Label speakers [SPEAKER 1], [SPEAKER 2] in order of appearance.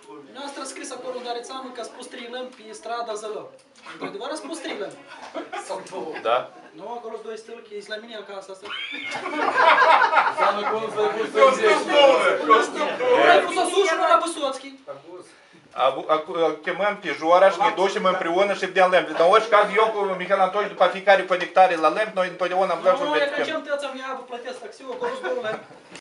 [SPEAKER 1] Noastră a scris acolo în Arețanu că a spus 3 lămpi pe strada Zălău. Într-adevăr a spus 3 lămpi.
[SPEAKER 2] Da?
[SPEAKER 1] Nu, acolo 2 stâlchi, ești la mine acasă asta.
[SPEAKER 3] Înseamnă că unul s-a pus în 10.
[SPEAKER 1] Nu ai pus-o sus și nu la Băsoțchi.
[SPEAKER 2] Chemăm pe Jora și ne ducem împreună și vedem lemn. Dar în orice caz, eu cu Mihail Antoș, după fiecare conectare la lemn, noi întotdeauna am luat și
[SPEAKER 1] Nu, e că
[SPEAKER 2] verificăm.
[SPEAKER 1] ce-mi tăța-mi iabă, plătesc taxiul, acolo 2 lămpi.